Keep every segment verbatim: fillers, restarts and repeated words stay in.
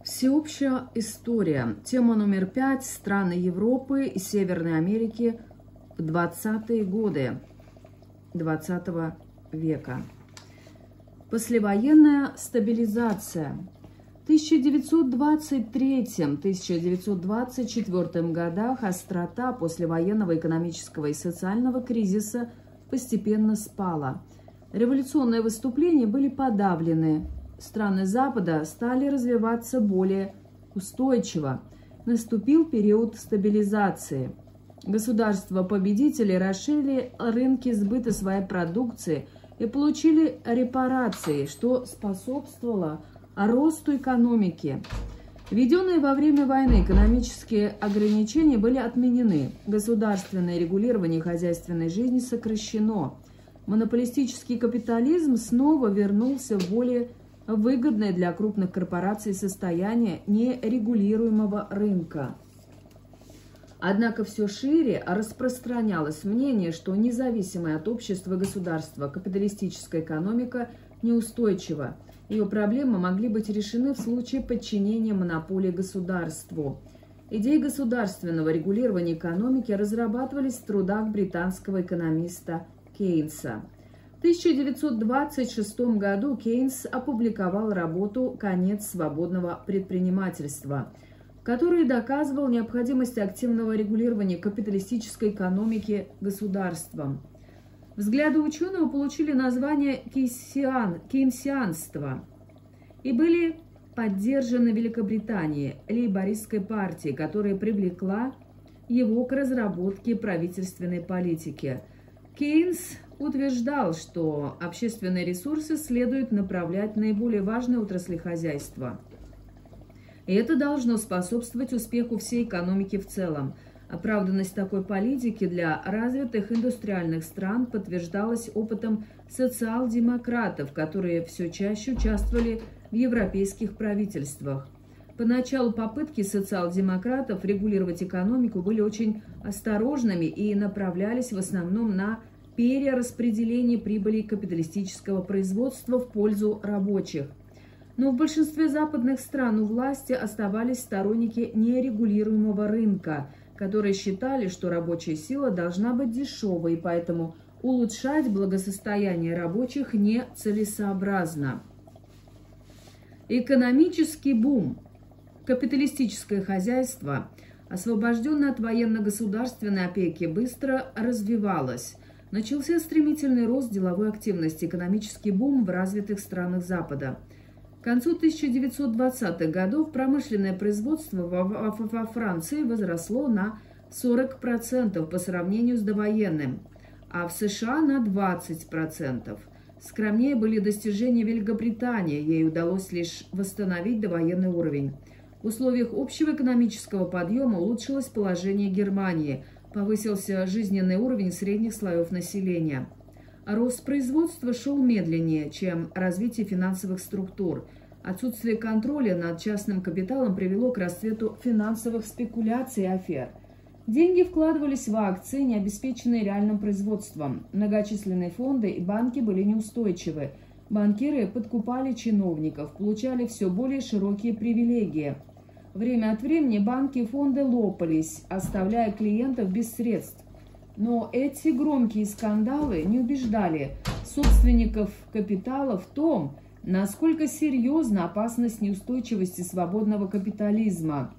Всеобщая история. Тема номер пять. Страны Европы и Северной Америки в двадцатые годы двадцатого века. Послевоенная стабилизация. В тысяча девятьсот двадцать третьем — тысяча девятьсот двадцать четвёртом годах острота послевоенного экономического и социального кризиса постепенно спала. Революционные выступления были подавлены. Страны Запада стали развиваться более устойчиво. Наступил период стабилизации. Государства-победители расширили рынки сбыта своей продукции и получили репарации, что способствовало росту экономики. Введенные во время войны экономические ограничения были отменены. Государственное регулирование хозяйственной жизни сокращено. Монополистический капитализм снова вернулся в более выгодное для крупных корпораций состояние нерегулируемого рынка. Однако все шире распространялось мнение, что независимая от общества и государства капиталистическая экономика неустойчива. Ее проблемы могли быть решены в случае подчинения монополии государству. Идеи государственного регулирования экономики разрабатывались в трудах британского экономиста Кейнса. В тысяча девятьсот двадцать шестом году Кейнс опубликовал работу «Конец свободного предпринимательства», в которой доказывал необходимость активного регулирования капиталистической экономики государством. Взгляды ученого получили название кейнсиан, кейнсианства и были поддержаны Великобританией, лейбористской партией, которая привлекла его к разработке правительственной политики. Кейнс утверждал, что общественные ресурсы следует направлять в наиболее важные отрасли хозяйства. И это должно способствовать успеху всей экономики в целом. Оправданность такой политики для развитых индустриальных стран подтверждалась опытом социал-демократов, которые все чаще участвовали в европейских правительствах. Поначалу попытки социал-демократов регулировать экономику были очень осторожными и направлялись в основном на перераспределение прибыли капиталистического производства в пользу рабочих. Но в большинстве западных стран у власти оставались сторонники нерегулируемого рынка, которые считали, что рабочая сила должна быть дешевой, и поэтому улучшать благосостояние рабочих нецелесообразно. Экономический бум. Капиталистическое хозяйство, освобожденное от военно-государственной опеки, быстро развивалось. Начался стремительный рост деловой активности, экономический бум в развитых странах Запада. К концу тысяча девятьсот двадцатых годов промышленное производство во, во Франции возросло на сорок процентов по сравнению с довоенным, а в США на двадцать процентов. Скромнее были достижения Великобритании, ей удалось лишь восстановить довоенный уровень. В условиях общего экономического подъема улучшилось положение Германии, повысился жизненный уровень средних слоев населения. Рост производства шел медленнее, чем развитие финансовых структур. Отсутствие контроля над частным капиталом привело к расцвету финансовых спекуляций и афер. Деньги вкладывались в акции, не обеспеченные реальным производством. Многочисленные фонды и банки были неустойчивы. Банкиры подкупали чиновников, получали все более широкие привилегии. Время от времени банки и фонды лопались, оставляя клиентов без средств. Но эти громкие скандалы не убеждали собственников капитала в том, насколько серьезна опасность неустойчивости свободного капитализма.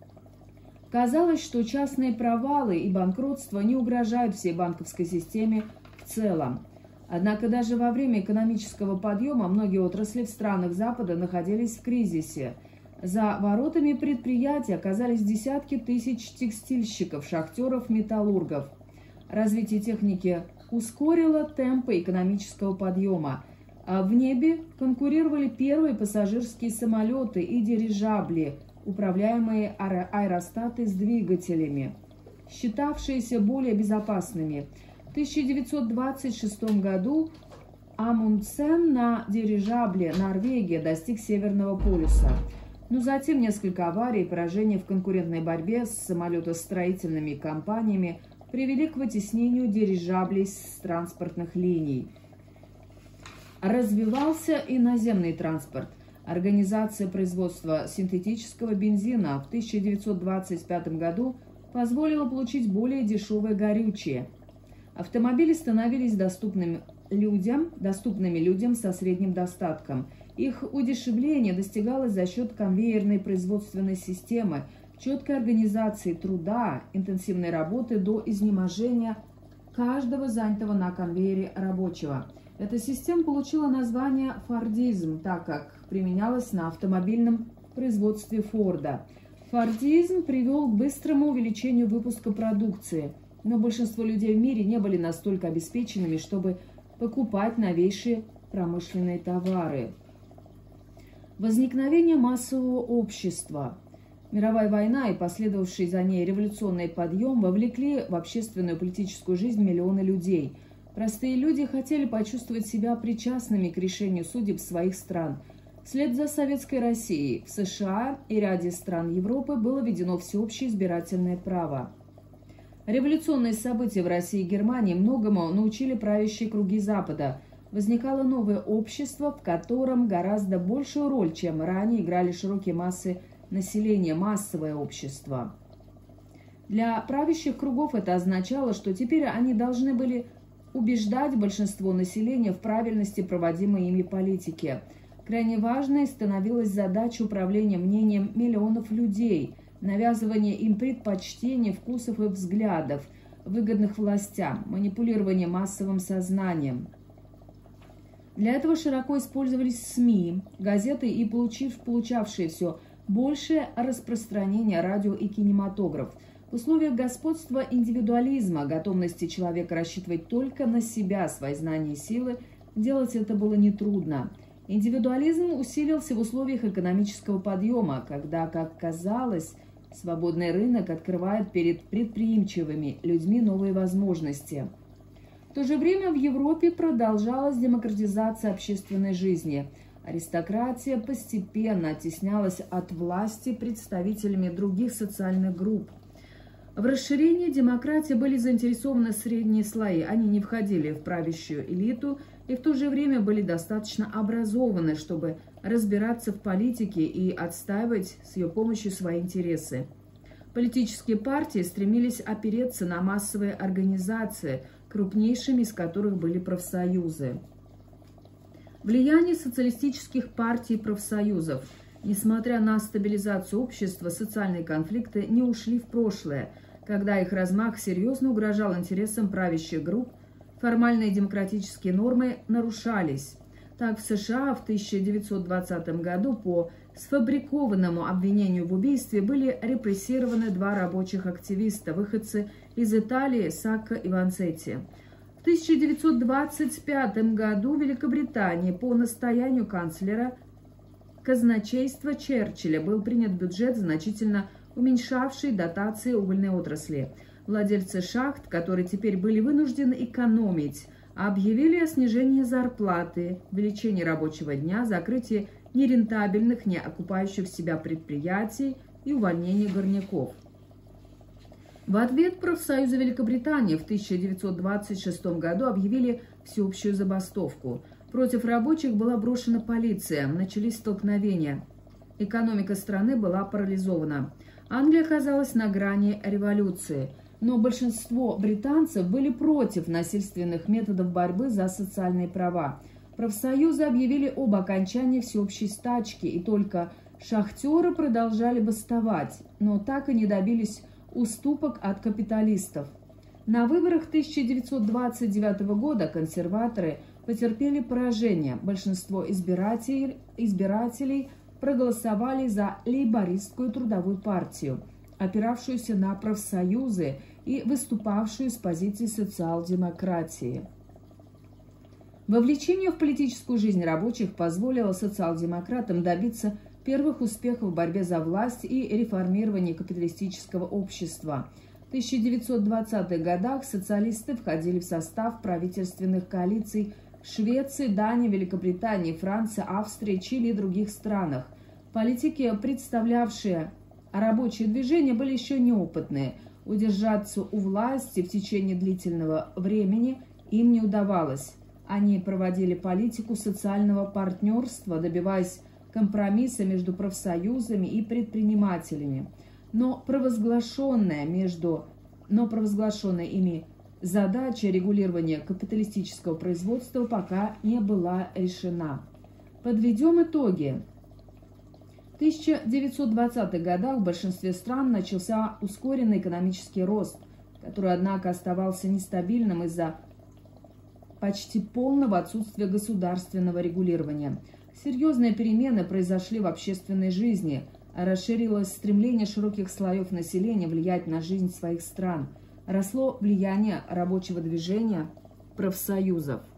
Казалось, что частные провалы и банкротство не угрожают всей банковской системе в целом. Однако даже во время экономического подъема многие отрасли в странах Запада находились в кризисе. За воротами предприятий оказались десятки тысяч текстильщиков, шахтеров, металлургов. Развитие техники ускорило темпы экономического подъема. А в небе конкурировали первые пассажирские самолеты и дирижабли, управляемые аэро аэростаты с двигателями, считавшиеся более безопасными. В тысяча девятьсот двадцать шестом году Амундсен на дирижабле «Норвегия» достиг Северного полюса. Но затем несколько аварий и поражений в конкурентной борьбе с самолетостроительными компаниями привели к вытеснению дирижаблей с транспортных линий. Развивался и наземный транспорт. Организация производства синтетического бензина в тысяча девятьсот двадцать пятом году позволила получить более дешевое горючее. Автомобили становились доступными людям, доступными людям со средним достатком. Их удешевление достигалось за счет конвейерной производственной системы, четкой организации труда, интенсивной работы до изнеможения каждого занятого на конвейере рабочего. Эта система получила название «фордизм», так как применялась на автомобильном производстве Форда. Фордизм привел к быстрому увеличению выпуска продукции, но большинство людей в мире не были настолько обеспеченными, чтобы покупать новейшие промышленные товары. Возникновение массового общества. Мировая война и последовавший за ней революционный подъем вовлекли в общественную и политическую жизнь миллионы людей. Простые люди хотели почувствовать себя причастными к решению судеб своих стран. Вслед за Советской Россией в США и ряде стран Европы было введено всеобщее избирательное право. Революционные события в России и Германии многому научили правящие круги Запада. Возникало новое общество, в котором гораздо большую роль, чем ранее, играли широкие массы населения, массовое общество. Для правящих кругов это означало, что теперь они должны были убеждать большинство населения в правильности проводимой ими политики. Крайне важной становилась задача управления мнением миллионов людей, навязывание им предпочтений, вкусов и взглядов, выгодных властям, манипулирование массовым сознанием. Для этого широко использовались СМИ, газеты и получив, получавшие все большее распространение радио и кинематограф. В условиях господства индивидуализма, готовности человека рассчитывать только на себя, свои знания и силы, делать это было нетрудно. Индивидуализм усилился в условиях экономического подъема, когда, как казалось, свободный рынок открывает перед предприимчивыми людьми новые возможности. В то же время в Европе продолжалась демократизация общественной жизни. Аристократия постепенно оттеснялась от власти представителями других социальных групп. В расширении демократии были заинтересованы средние слои. Они не входили в правящую элиту и в то же время были достаточно образованы, чтобы разбираться в политике и отстаивать с ее помощью свои интересы. Политические партии стремились опереться на массовые организации, крупнейшими из которых были профсоюзы. Влияние социалистических партий и профсоюзов. Несмотря на стабилизацию общества, социальные конфликты не ушли в прошлое, когда их размах серьезно угрожал интересам правящих групп, формальные демократические нормы нарушались. Так, в США в тысяча девятьсот двадцатом году по сфабрикованному обвинению в убийстве были репрессированы два рабочих активиста, выходцы из Италии Сакко и Ванцетти. В тысяча девятьсот двадцать пятом году в Великобритании по настоянию канцлера казначейства Черчилля был принят бюджет, значительно уменьшавший дотации угольной отрасли. Владельцы шахт, которые теперь были вынуждены экономить, объявили о снижении зарплаты, увеличении рабочего дня, закрытии нерентабельных, не окупающих себя предприятий и увольнении горняков. В ответ профсоюзы Великобритании в тысяча девятьсот двадцать шестом году объявили всеобщую забастовку. Против рабочих была брошена полиция, начались столкновения. Экономика страны была парализована. Англия оказалась на грани революции, но большинство британцев были против насильственных методов борьбы за социальные права. Профсоюзы объявили об окончании всеобщей стачки, и только шахтеры продолжали бастовать, но так и не добились уступок от капиталистов. На выборах тысяча девятьсот двадцать девятого года консерваторы потерпели поражение. Большинство избирателей, избирателей проголосовали за лейбористскую трудовую партию, опиравшуюся на профсоюзы и выступавшую с позиции социал-демократии. Вовлечение в политическую жизнь рабочих позволило социал-демократам добиться первых успехов в борьбе за власть и реформировании капиталистического общества. В тысяча девятьсот двадцатых годах социалисты входили в состав правительственных коалиций в Швеции, Дании, Великобритании, Франции, Австрии, Чили и других странах. Политики, представлявшие рабочие движения, были еще неопытные. Удержаться у власти в течение длительного времени им не удавалось. Они проводили политику социального партнерства, добиваясь компромисса между профсоюзами и предпринимателями. Но провозглашенная, между, но провозглашенная ими задача регулирования капиталистического производства пока не была решена. Подведем итоги. В тысяча девятьсот двадцатых годах в большинстве стран начался ускоренный экономический рост, который, однако, оставался нестабильным из-за почти полного отсутствия государственного регулирования. Серьезные перемены произошли в общественной жизни, расширилось стремление широких слоев населения влиять на жизнь своих стран, росло влияние рабочего движения, профсоюзов.